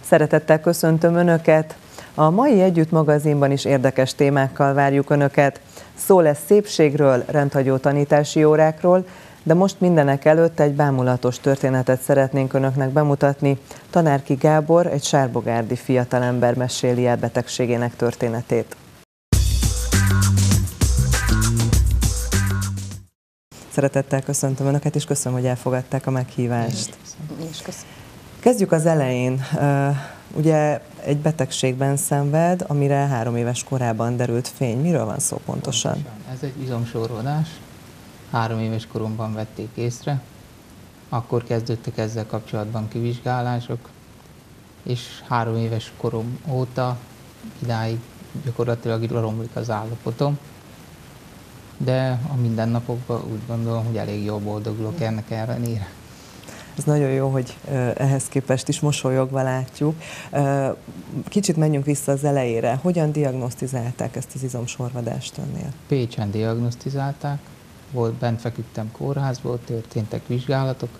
Szeretettel köszöntöm Önöket! A mai Együtt magazinban is érdekes témákkal várjuk Önöket. Szó lesz szépségről, rendhagyó tanítási órákról, de most mindenek előtt egy bámulatos történetet szeretnénk Önöknek bemutatni. Tanárki Gábor, egy sárbogárdi fiatalember meséli el betegségének történetét. Szeretettel köszöntöm Önöket, és köszönöm, hogy elfogadták a meghívást. Kezdjük az elején. Ugye egy betegségben szenved, amire 3 éves korában derült fény. Miről van szó pontosan? Ez egy izomsorvadás. 3 éves koromban vették észre. Akkor kezdődtek ezzel kapcsolatban kivizsgálások, és 3 éves korom óta idáig gyakorlatilag romlik az állapotom. De a mindennapokban úgy gondolom, hogy elég jól boldogulok ennek ellenére. Ez nagyon jó, hogy ehhez képest is mosolyogva látjuk. Kicsit menjünk vissza az elejére. Hogyan diagnosztizálták ezt az izomsorvadást önnél? Pécsen diagnosztizálták, bent feküdtem kórházból, történtek vizsgálatok,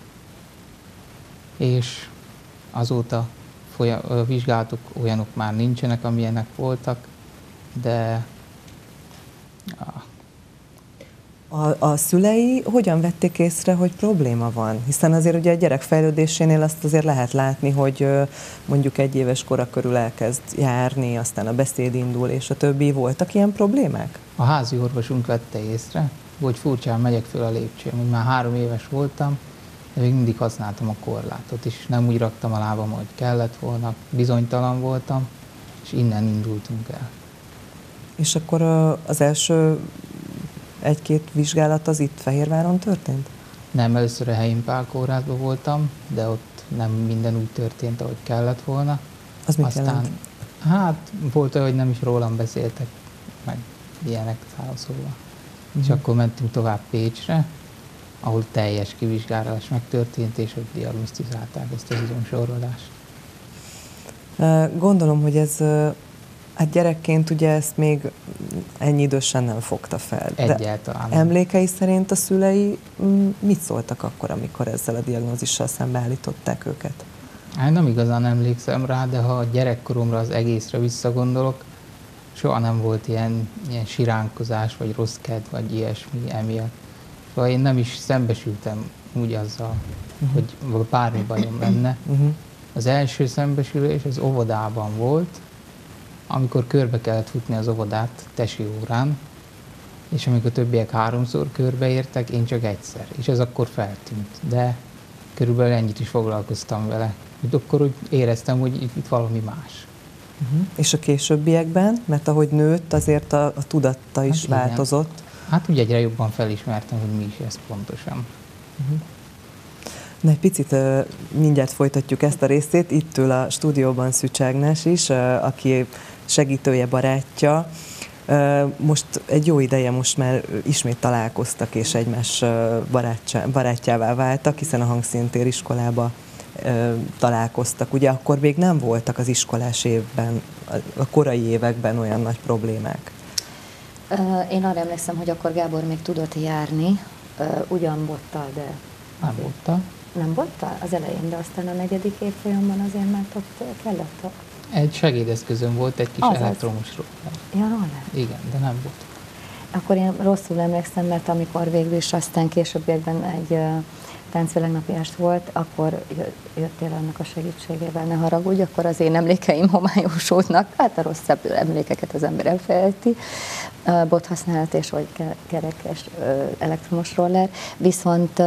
és azóta vizsgálatok olyanok már nincsenek, amilyenek voltak, de A szülei hogyan vették észre, hogy probléma van? Hiszen azért ugye a gyerek fejlődésénél azt azért lehet látni, hogy mondjuk 1 éves kora körül elkezd járni, aztán a beszéd indul, és a többi. Voltak ilyen problémák? A házi orvosunk vette észre, hogy furcsán megyek föl a lépcsőn, hogy már 3 éves voltam, de még mindig használtam a korlátot, és nem úgy raktam a lábam, hogy kellett volna, bizonytalan voltam, és innen indultunk el. És akkor az első 1-2 vizsgálat az itt Fehérváron történt? Nem, először a Helyim Pál kórházban voltam, de ott nem minden úgy történt, ahogy kellett volna. Az mit jelent? Hát volt olyan, hogy nem is rólam beszéltek, meg ilyenek szóval. És akkor mentünk tovább Pécsre, ahol teljes kivizsgálás megtörtént, és ott diagnosztizálták ezt az izomsorvadást. Gondolom, hogy ez hát gyerekként ugye ezt még ennyi idősen nem fogta fel. Egyáltalán. De emlékei szerint a szülei mit szóltak akkor, amikor ezzel a diagnózissal szembeállították őket? Hát nem igazán emlékszem rá, de ha a gyerekkoromra az egészre visszagondolok, soha nem volt ilyen siránkozás, vagy rossz kedv, vagy ilyesmi emiatt. Szóval én nem is szembesültem úgy azzal, hogy bármi bajom lenne. Az első szembesülés az óvodában volt, amikor körbe kellett futni az óvodát tesi órán, és amikor többiek 3-szor körbeértek, én csak egyszer, és ez akkor feltűnt. De körülbelül ennyit is foglalkoztam vele. Akkor úgy éreztem, hogy itt valami más. És a későbbiekben, mert ahogy nőtt, azért a tudatta is változott. Hát úgy egyre jobban felismertem, hogy mi is ez pontosan. Na, egy picit mindjárt folytatjuk ezt a részét. Itt ül a stúdióban Szűcs Ágnes is, aki segítője, barátja. Most egy jó ideje most már ismét találkoztak, és egymás barátjává váltak, hiszen a Hangszíntér iskolába találkoztak. Ugye akkor még nem voltak az iskolás évben, a korai években olyan nagy problémák. Én arra emlékszem, hogy akkor Gábor még tudott járni, ugyan bottal, de... Nem bottal. Nem bottal? Az elején, de aztán a 4. évfolyamban azért már ott kellett. Egy segédeszközön volt, egy kis elektromos roller. Ja, roller? Igen, de nem volt. Akkor én rosszul emlékszem, mert amikor végül is aztán későbbiekben egy táncvilágnapi est volt, akkor jöttél annak a segítségével, ne haragudj, akkor az én emlékeim homályosódnak, hát a rosszabb emlékeket az ember elfelejti, bothasználat és vagy kerekes elektromos roller, viszont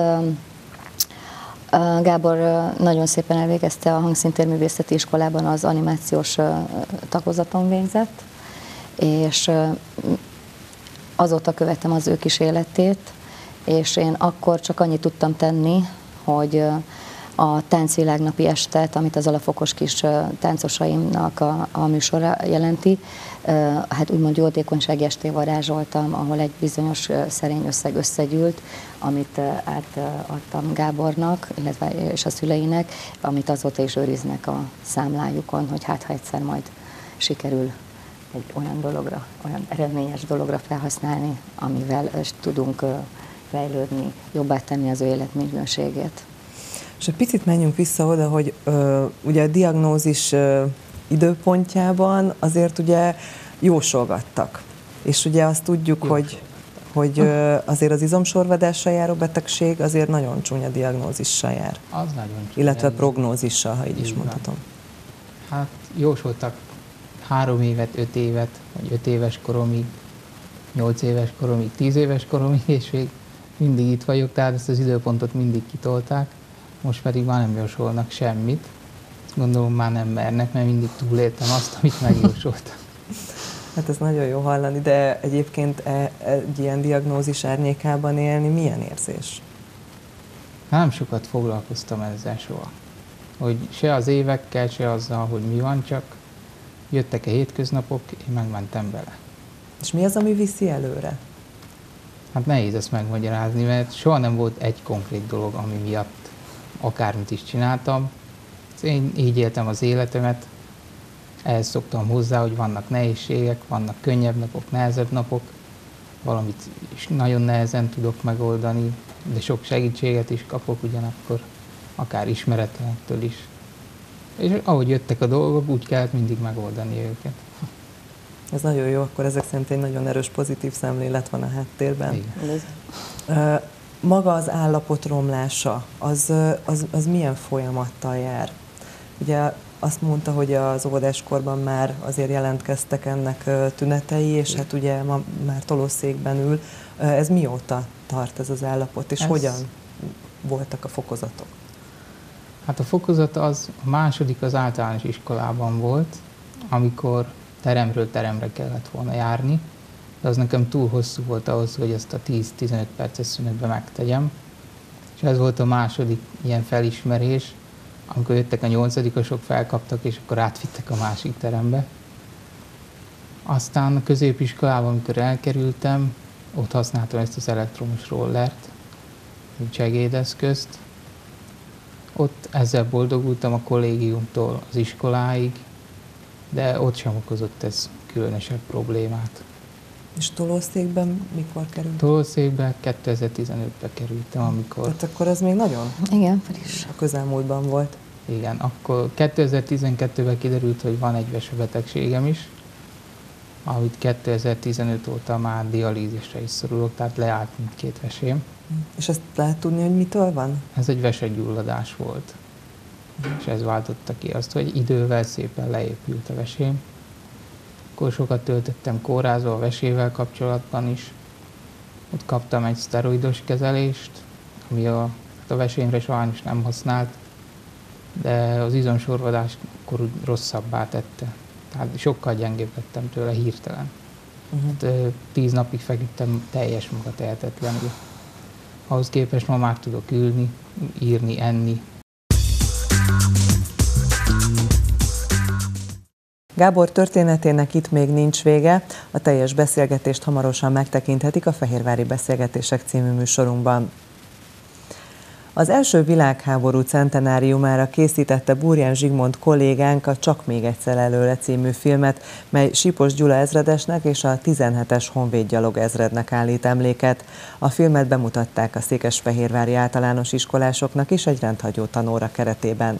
Gábor nagyon szépen elvégezte a Hangszíntér Művészeti Iskolában az animációs tagozaton végzett, és azóta követem az ő kísérletét, és én akkor csak annyit tudtam tenni, hogy a táncvilágnapi estet, amit az alapfokos kis táncosaimnak a műsora jelenti, hát úgymond jótékonysági esté varázsoltam, ahol egy bizonyos szerény összeg összegyűlt, amit átadtam Gábornak, illetve és a szüleinek, amit azóta is őriznek a számlájukon, hogy hát ha egyszer majd sikerül egy olyan dologra, olyan eredményes dologra felhasználni, amivel tudunk fejlődni, jobbá tenni az ő életminőségét. És egy picit menjünk vissza oda, hogy ugye a diagnózis időpontjában azért ugye jósolgattak. És ugye azt tudjuk, hogy azért az izomsorvadással járó betegség azért nagyon csúnya diagnózissal jár. Az nagyon csúnya. Illetve prognózissal, ha így is mondhatom. Hát jósoltak 3 évet, 5 évet, vagy 5 éves koromig, 8 éves koromig, 10 éves koromig, és még mindig itt vagyok, tehát ezt az időpontot mindig kitolták, most pedig már nem jósolnak semmit. Gondolom már nem mernek, mert mindig túléltem azt, amit megjósoltam. Hát ez nagyon jó hallani, de egyébként egy ilyen diagnózis árnyékában élni milyen érzés? Nem sokat foglalkoztam ezzel soha. Hogy se az évekkel, se azzal, hogy mi van, csak jöttek-e hétköznapok, én megmentem bele. És mi az, ami viszi előre? Hát nehéz ezt megmagyarázni, mert soha nem volt egy konkrét dolog, ami miatt akármit is csináltam. Én így éltem az életemet, ehhez szoktam hozzá, hogy vannak nehézségek, vannak könnyebb napok, nehezebb napok, valamit is nagyon nehezen tudok megoldani, de sok segítséget is kapok ugyanakkor, akár ismeretlenektől is. És ahogy jöttek a dolgok, úgy kellett mindig megoldani őket. Ez nagyon jó, akkor ezek szerint egy nagyon erős pozitív szemlélet van a háttérben. Igen. Maga az állapot romlása, az milyen folyamattal jár? Ugye azt mondta, hogy az óvodáskorban már azért jelentkeztek ennek tünetei, és hát ugye ma már tolószékben ül. Ez mióta tart ez az állapot, és hogyan voltak a fokozatok? Hát a fokozat a második az általános iskolában volt, amikor teremről teremre kellett volna járni, de az nekem túl hosszú volt ahhoz, hogy ezt a 10-15 perces szünetben megtegyem. És ez volt a második ilyen felismerés, amikor jöttek a 8-osok, felkaptak, és akkor átvittek a másik terembe. Aztán a középiskolában, amikor elkerültem, ott használtam ezt az elektromos rollert, mint segédeszközt. Ott ezzel boldogultam a kollégiumtól az iskoláig, de ott sem okozott ez különösebb problémát. És tolószékben mikor került? Tolószékben 2015-ben kerültem, amikor... Tehát akkor ez még nagyon Igen, friss. a közelmúltban volt. Igen, akkor 2012-ben kiderült, hogy van egy vesebetegségem is, amit 2015 óta már dialízisre is szorulok, tehát leállt mindkét vesém. És ezt lehet tudni, hogy mitől van? Ez egy vesegyulladás volt. És ez váltotta ki azt, hogy idővel szépen leépült a vesém. Akkor sokat töltöttem kórházba a vesével kapcsolatban is. Ott kaptam egy szteroidos kezelést, ami a vesémre sajnos nem használt, de az izomsorvadást akkor úgy rosszabbá tette. Tehát sokkal gyengébb lettem tőle hirtelen. 10 napig feküdtem teljes magatehetetlenül. Ahhoz képest ma már tudok ülni, írni, enni. Gábor történetének itt még nincs vége, a teljes beszélgetést hamarosan megtekinthetik a Fehérvári Beszélgetések című műsorunkban. Az első világháború centenáriumára készítette Burján Zsigmond kollégánk a Csak még egyszer előre című filmet, mely Sipos Gyula ezredesnek és a 17-es honvédgyalog ezrednek állít emléket. A filmet bemutatták a székesfehérvári általános iskolásoknak is egy rendhagyó tanóra keretében.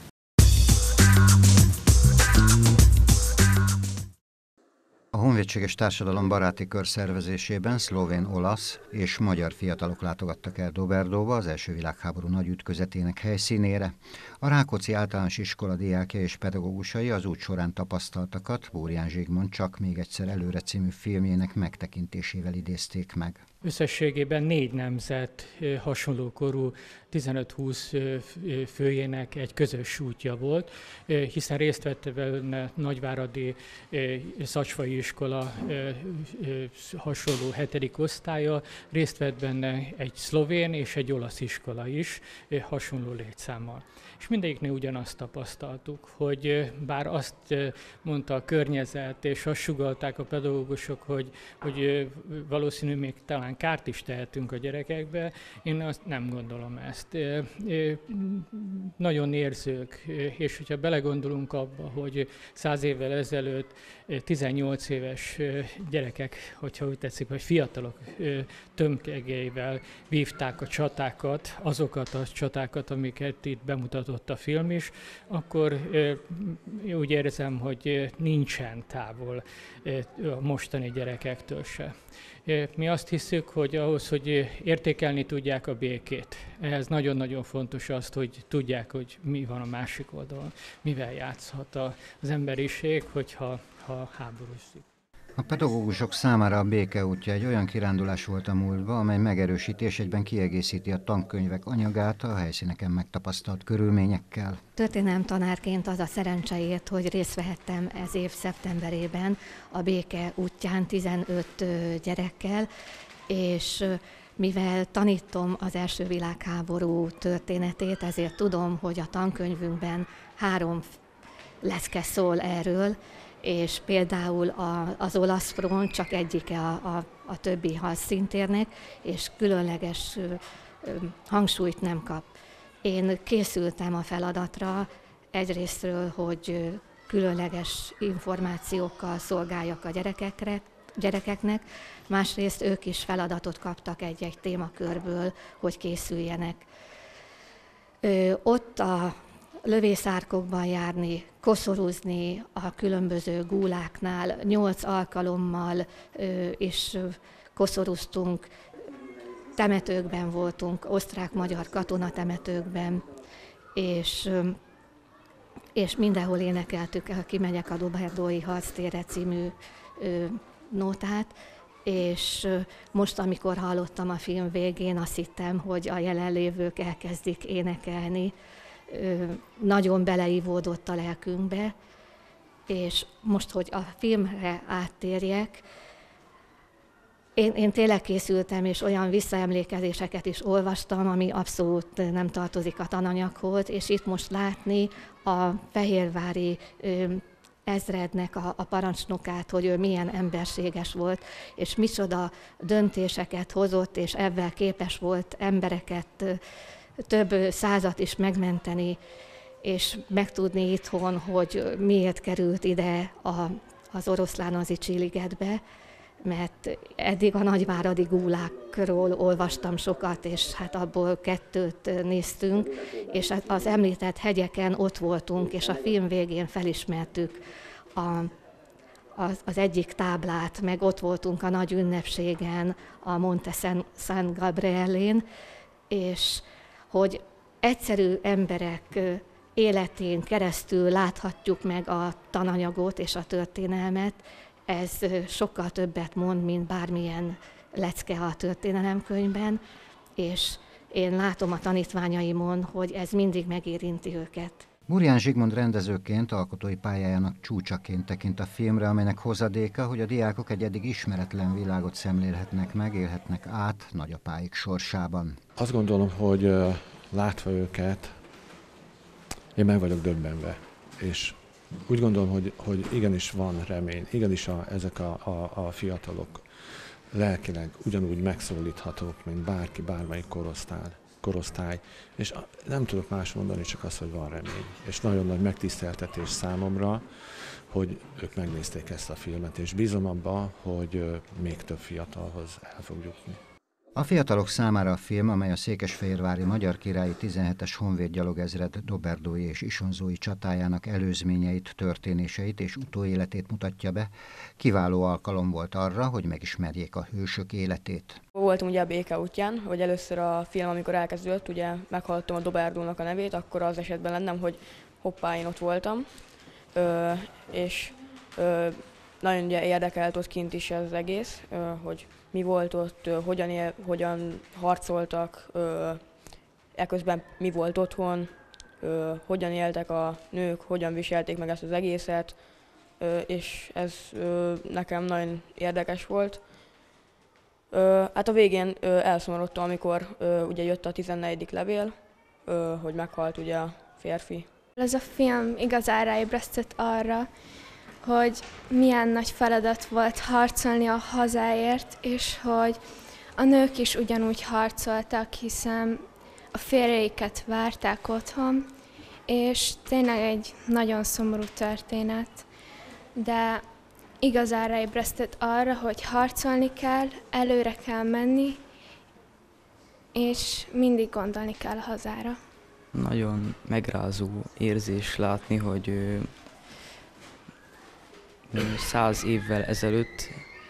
A Honvédséges Társadalom baráti kör szervezésében szlovén, olasz és magyar fiatalok látogattak el Doberdóba, az első világháború nagy ütközetének helyszínére. A Rákóczi Általános Iskola diákja és pedagógusai az út során tapasztaltakat Burján Zsigmond Csak még egyszer előre című filmjének megtekintésével idézték meg. Összességében 4 nemzet hasonló korú 15-20 főjének egy közös útja volt, hiszen részt vett benne Nagyváradi Szacsvai iskola hasonló 7. osztálya, részt vett benne egy szlovén és egy olasz iskola is hasonló létszámmal. És mindegyiknél ugyanazt tapasztaltuk, hogy bár azt mondta a környezet, és azt sugallták a pedagógusok, hogy valószínű még talán talán kárt is tehetünk a gyerekekbe. Én azt nem gondolom ezt. Nagyon érzők, és hogyha belegondolunk abba, hogy 100 évvel ezelőtt 18 éves gyerekek, hogyha úgy tetszik, vagy fiatalok tömegeivel vívták a csatákat, azokat a csatákat, amiket itt bemutatott a film is, akkor úgy érzem, hogy nincsen távol a mostani gyerekektől se. Mi azt hiszük, hogy ahhoz, hogy értékelni tudják a békét, ehhez nagyon-nagyon fontos azt, hogy tudják, hogy mi van a másik oldalon, mivel játszhat az emberiség, hogyha háborúzik. A pedagógusok számára a béke útja egy olyan kirándulás volt a múltba, amely megerősíti és egyben kiegészíti a tankönyvek anyagát a helyszíneken megtapasztalt körülményekkel. Történelemtanárként az a szerencse ért, hogy részt vehettem ez év szeptemberében a béke útján 15 gyerekkel, és mivel tanítom az első világháború történetét, ezért tudom, hogy a tankönyvünkben 3 lecke szól erről, és például az olasz front csak egyike a többi hadszíntérnek, és különleges hangsúlyt nem kap. Én készültem a feladatra egyrésztről, hogy különleges információkkal szolgáljak a gyerekeknek, másrészt ők is feladatot kaptak egy-egy témakörből, hogy készüljenek. Ott a lövészárkokban járni, koszorúzni a különböző gúláknál, 8 alkalommal is koszorúztunk, temetőkben voltunk, osztrák-magyar katonatemetőkben, és mindenhol énekeltük a Kimegyek a Doberdói harctérre című nótát, és most, amikor hallottam a film végén, azt hittem, hogy a jelenlévők elkezdik énekelni, nagyon beleivódott a lelkünkbe, és most, hogy a filmre áttérjek, én tényleg készültem, és olyan visszaemlékezéseket is olvastam, ami abszolút nem tartozik a tananyaghoz, és itt most látni a fehérvári ezrednek a parancsnokát, hogy ő milyen emberséges volt, és micsoda döntéseket hozott, és ebben képes volt embereket, több 100-at is megmenteni, és megtudni itthon, hogy miért került ide az Oroszlán-Azicsi ligetbe, mert eddig a nagyváradi gúlákról olvastam sokat, és hát abból 2 néztünk, és az említett hegyeken ott voltunk, és a film végén felismertük az egyik táblát, meg ott voltunk a nagy ünnepségen, a Monte San Gabrielén, és hogy egyszerű emberek életén keresztül láthatjuk meg a tananyagot és a történelmet, ez sokkal többet mond, mint bármilyen lecke a történelemkönyvben, és én látom a tanítványaimon, hogy ez mindig megérinti őket. Burján Zsigmond rendezőként alkotói pályájának csúcsaként tekint a filmre, amelynek hozadéka, hogy a diákok egy eddig ismeretlen világot szemlélhetnek meg, élhetnek át nagyapáik sorsában. Azt gondolom, hogy látva őket, én meg vagyok döbbenve, és úgy gondolom, hogy igenis van remény, igenis ezek a fiatalok lelkileg ugyanúgy megszólíthatók, mint bárki, bármelyik korosztály, és nem tudok más mondani, csak az, hogy van remény. És nagyon nagy megtiszteltetés számomra, hogy ők megnézték ezt a filmet, és bízom abba, hogy még több fiatalhoz el fog jutni. A fiatalok számára a film, amely a székesfehérvári magyar királyi 17-es honvéd gyalogezred doberdói és isonzói csatájának előzményeit, történéseit és utóéletét mutatja be, kiváló alkalom volt arra, hogy megismerjék a hősök életét. Voltunk ugye a béke útján, hogy először a film, amikor elkezdődött, ugye meghallottam a Doberdónak a nevét, akkor az esetben lennem, hogy hoppá, én ott voltam, és nagyon ugye érdekelt ott kint is ez az egész, hogy mi volt ott, hogyan harcoltak, eközben mi volt otthon, hogyan éltek a nők, hogyan viselték meg ezt az egészet, és ez nekem nagyon érdekes volt. Hát a végén elszomorodtam, amikor ugye jött a 14. levél, hogy meghalt ugye a férfi. Ez a film igazán ráébresztett arra, hogy milyen nagy feladat volt harcolni a hazáért, és hogy A nők is ugyanúgy harcoltak, hiszen a férjeiket várták otthon, és tényleg egy nagyon szomorú történet, de igazán ráébresztett arra, hogy harcolni kell, előre kell menni, és mindig gondolni kell a hazára. Nagyon megrázó érzés látni, hogy 100 évvel ezelőtt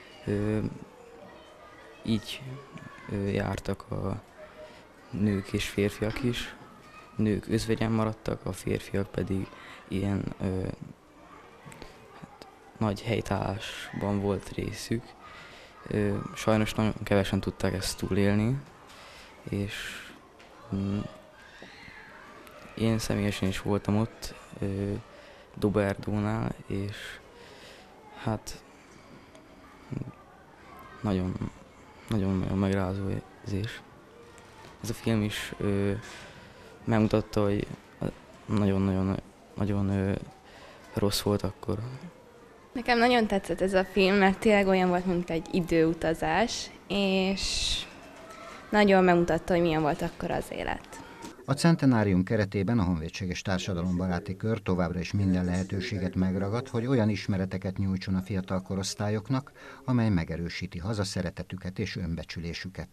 így jártak a nők és férfiak is. Nők özvegyen maradtak, a férfiak pedig ilyen nagy helytállásban volt részük. Sajnos nagyon kevesen tudták ezt túlélni, és én személyesen is voltam ott, Doberdónál, és hát nagyon megrázó érzés. Ez a film is megmutatta, hogy nagyon rossz volt akkor. Nekem nagyon tetszett ez a film, mert tényleg olyan volt, mint egy időutazás, és nagyon megmutatta, hogy milyen volt akkor az élet. A centenárium keretében a Honvédséges Társadalombaráti Kör továbbra is minden lehetőséget megragad, hogy olyan ismereteket nyújtson a fiatal korosztályoknak, amely megerősíti hazaszeretetüket és önbecsülésüket.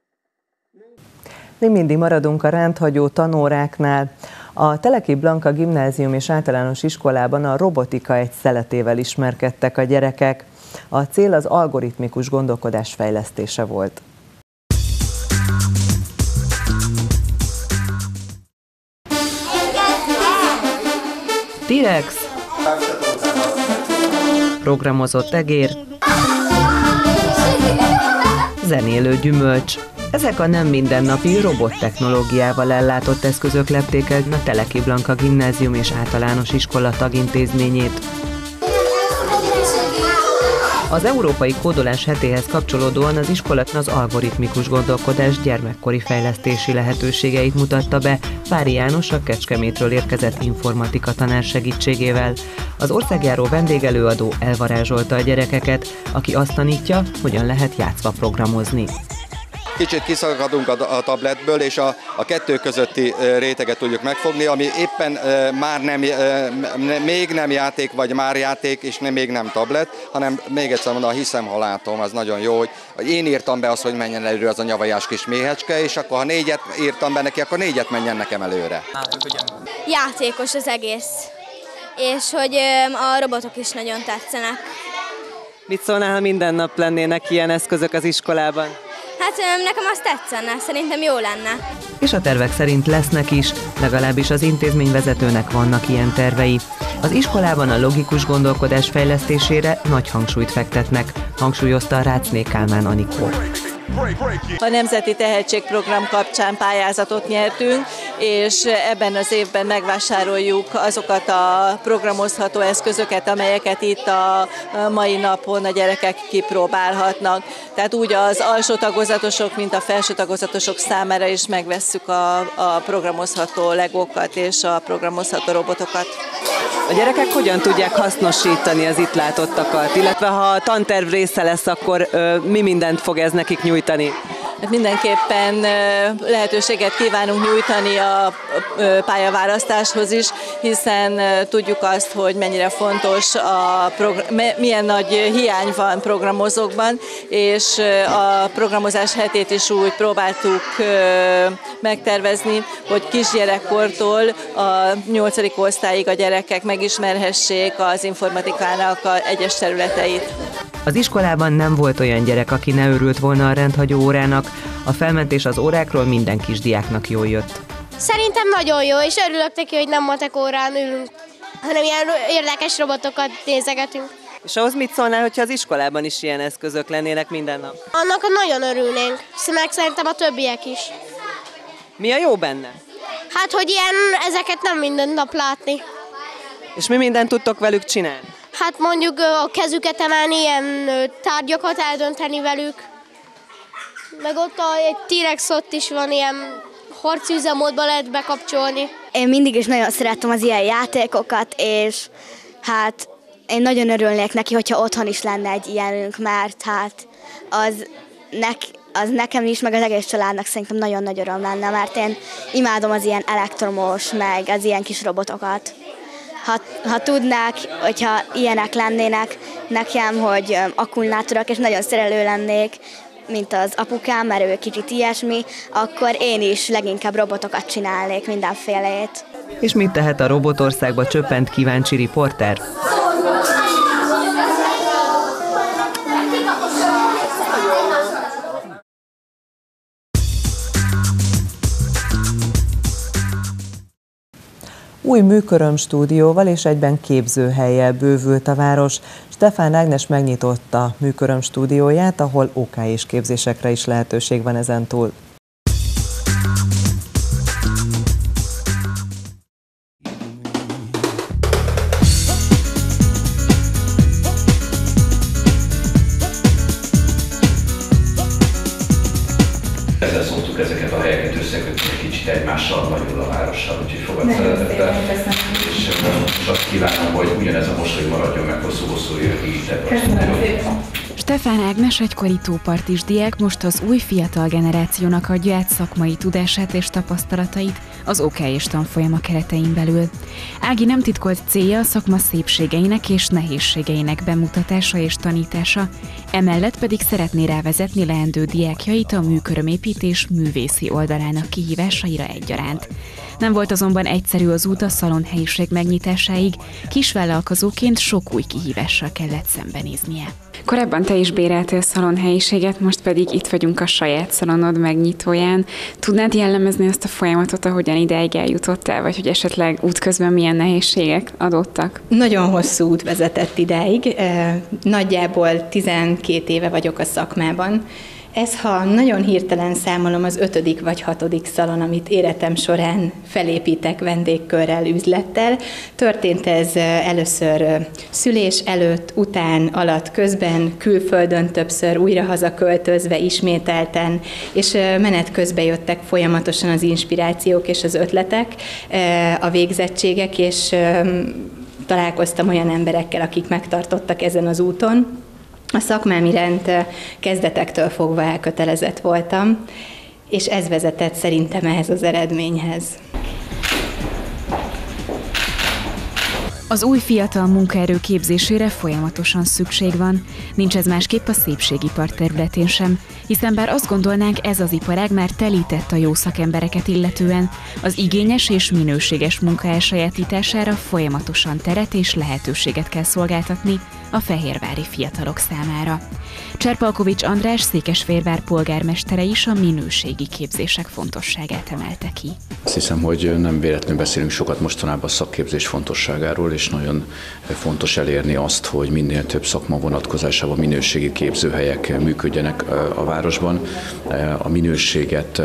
Még mindig maradunk a rendhagyó tanóráknál. A Teleki Blanka Gimnázium és Általános Iskolában a robotika egy szeletével ismerkedtek a gyerekek. A cél az algoritmikus gondolkodás fejlesztése volt. T-rex, programozott egér, zenélő gyümölcs. Ezek a nem mindennapi robottechnológiával ellátott eszközök lepték el a Teleki Blanka Gimnázium és Általános Iskola tagintézményét. Az Európai Kódolás hetéhez kapcsolódóan az iskola az algoritmikus gondolkodás gyermekkori fejlesztési lehetőségeit mutatta be Vári János, a Kecskemétről érkezett informatika tanár segítségével. Az országjáró vendégelőadó elvarázsolta a gyerekeket, aki azt tanítja, hogyan lehet játszva programozni. Kicsit kiszakadunk a tabletből, és a kettő közötti réteget tudjuk megfogni, ami éppen már még nem játék, vagy már játék, és még nem tablet, hanem még egyszer mondom, hiszem, ha látom, az nagyon jó, hogy én írtam be azt, hogy menjen előre az a nyavajás kis méhecske, és akkor ha 4-et írtam be neki, akkor 4-et menjen nekem előre. Játékos az egész, és hogy a robotok is nagyon tetszenek. Mit szólnál, ha minden nap lennének ilyen eszközök az iskolában? Hát nekem azt tetszene, szerintem jó lenne. És a tervek szerint lesznek is, legalábbis az intézményvezetőnek vannak ilyen tervei. Az iskolában a logikus gondolkodás fejlesztésére nagy hangsúlyt fektetnek, hangsúlyozta Rácné Kálmán Anikó. A Nemzeti Tehetségprogram kapcsán pályázatot nyertünk, és ebben az évben megvásároljuk azokat a programozható eszközöket, amelyeket itt a mai napon a gyerekek kipróbálhatnak. Tehát úgy az alsó tagozatosok, mint a felső tagozatosok számára is megvesszük a programozható legókat és a programozható robotokat. A gyerekek hogyan tudják hasznosítani az itt látottakat, illetve ha a tanterv része lesz, akkor mi mindent fog ez nekik nyújtani? Hát mindenképpen lehetőséget kívánunk nyújtani a pályaválasztáshoz is, hiszen tudjuk azt, hogy mennyire fontos, milyen nagy hiány van programozókban, és a programozás hetét is úgy próbáltuk megtervezni, hogy kisgyerekkortól a 8. osztályig a gyerekek megismerhessék az informatikának az egyes területeit. Az iskolában nem volt olyan gyerek, aki ne örült volna a rendhagyó órának, a felmentés az órákról minden kisdiáknak jól jött. Szerintem nagyon jó, és örülök neki, hogy nem matek órán ülünk, hanem ilyen érdekes robotokat nézegetünk. És ahhoz mit szólnál, hogyha az iskolában is ilyen eszközök lennének minden nap? Annak nagyon örülnénk, meg szerintem a többiek is. Mi a jó benne? Hát, hogy ezeket nem minden nap látni. És mi mindent tudtok velük csinálni? Hát mondjuk a kezüket emelni, ilyen tárgyakat eldönteni velük. Meg ott egy T-rex ott is van, ilyen harcüzemmódba lehet bekapcsolni. Én mindig is nagyon szerettem az ilyen játékokat, és hát én nagyon örülnék neki, hogyha otthon is lenne egy ilyenünk, mert hát az az nekem is, meg az egész családnak szerintem nagyon nagy öröm lenne, mert én imádom az ilyen elektromos, meg az ilyen kis robotokat. Ha tudnák, hogyha ilyenek lennének nekem, hogy akkumulátorok, és nagyon szerelő lennék, mint az apukám, mert ő kicsit ilyesmi, akkor én is leginkább robotokat csinálnék, mindenfélét. És mit tehet a Robotországba csöppent kíváncsi riporter? Új műkörömstúdióval és egyben képzőhellyel bővült a város. Stefán Ágnes megnyitotta műkörömstúdióját, ahol OK-s képzésekre is lehetőség van ezentúl. Ezzel szoktuk ezeket a helyeket összekötni egy kicsit egymással, nagyobb a várossal, úgyhogy fogad szeretettel. És most azt kívánom, hogy ugyanez a mosoly maradjon meg hosszú-hosszú évig itt ebben. Stefán Ágnes, egykori tópartis diák, most az új fiatal generációnak adja át szakmai tudását és tapasztalatait az OK-s tanfolyama keretein belül. Ági nem titkolt célja a szakma szépségeinek és nehézségeinek bemutatása és tanítása, emellett pedig szeretné rávezetni leendő diákjait a műkörömépítés művészi oldalának kihívásaira egyaránt. Nem volt azonban egyszerű az út a szalonhelyiség megnyitásáig, kisvállalkozóként sok új kihívással kellett szembenéznie. Korábban te is béreltél szalonhelyiséget, most pedig itt vagyunk a saját szalonod megnyitóján. Tudnád jellemezni ezt a folyamatot, ahogyan ideig eljutottál, vagy hogy esetleg útközben milyen nehézségek adottak? Nagyon hosszú út vezetett idáig. Nagyjából 12 éve vagyok a szakmában. Ez, ha nagyon hirtelen számolom, az 5. vagy 6. szalon, amit életem során felépítek vendégkörrel, üzlettel. Történt ez először szülés előtt, után, alatt, közben, külföldön többször, újra hazaköltözve, ismételten, és menet közben jöttek folyamatosan az inspirációk és az ötletek, a végzettségek, és találkoztam olyan emberekkel, akik megtartottak ezen az úton. A szakmám iránt kezdetektől fogva elkötelezett voltam, és ez vezetett szerintem ehhez az eredményhez. Az új fiatal munkaerő képzésére folyamatosan szükség van, nincs ez másképp a szépségipar területén sem, hiszen bár azt gondolnánk, ez az iparág már telített a jó szakembereket illetően, az igényes és minőséges munka elsajátítására folyamatosan teret és lehetőséget kell szolgáltatni a fehérvári fiatalok számára. Cserpalkovics András, Székesfehérvár polgármestere is a minőségi képzések fontosságát emelte ki. Azt hiszem, hogy nem véletlenül beszélünk sokat mostanában a szakképzés fontosságáról, és nagyon fontos elérni azt, hogy minél több szakma vonatkozásában minőségi képzőhelyek működjenek a városban. A minőséget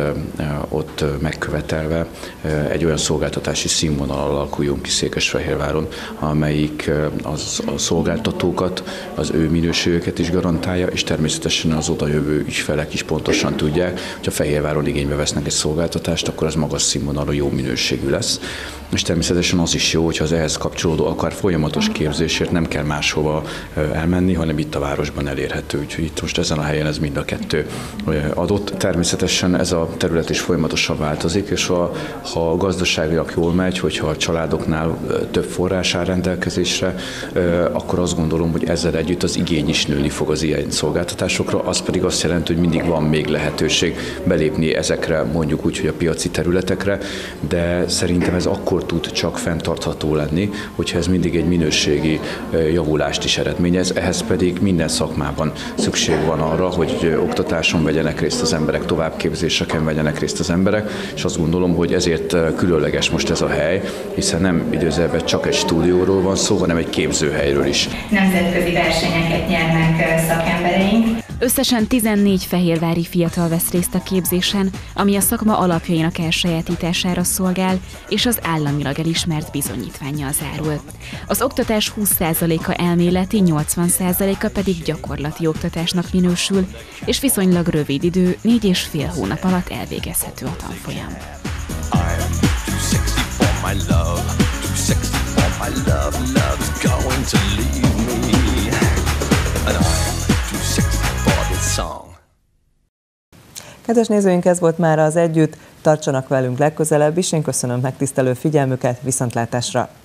ott megkövetelve egy olyan szolgáltatási színvonal alakuljon ki Székesfehérváron, amelyik a szolgáltatókat, az ő minőségeket is garantálja, és természetesen az odajövő ügyfelek is pontosan tudják, hogy a Fehérváron igénybe vesznek egy szolgáltatást, akkor az magas színvonalú, jó minőségű lesz. És természetesen az is jó, hogyha az ehhez kapcsolódó, akár folyamatos képzésért nem kell máshova elmenni, hanem itt a városban elérhető. Úgyhogy itt most ezen a helyen ez mind a kettő adott. Természetesen ez a terület is folyamatosan változik, és ha gazdaságilag jól megy, hogyha a családoknál több forrás áll rendelkezésre, akkor azt gondolom, hogy ezzel együtt az igény is nőni fog az ilyen szolgáltatásokra, az pedig azt jelenti, hogy mindig van még lehetőség belépni ezekre, mondjuk úgy, hogy a piaci területekre, de szerintem ez akkor tud csak fenntartható lenni, hogyha ez mindig egy minőségi javulást is eredményez, ehhez pedig minden szakmában szükség van arra, hogy oktatáson vegyenek részt az emberek, továbbképzéseken vegyenek részt az emberek, és azt gondolom, hogy ezért különleges most ez a hely, hiszen nem idézőjelben csak egy stúdióról van szó, hanem egy képzőhelyről is. Nemzetközi versenyeket nyernek szakembereink. Összesen 14 fehérvári fiatal vesz részt a képzésen, ami a szakma alapjainak elsajátítására szolgál, és az államilag elismert bizonyítvánnyal zárul. Az oktatás 20%-a elméleti, 80%-a pedig gyakorlati oktatásnak minősül, és viszonylag rövid idő, 4,5 hónap alatt elvégezhető a tanfolyam. Kedves nézőink, ez volt már az Együtt, tartsanak velünk legközelebb is, én köszönöm megtisztelő figyelmüket, viszontlátásra!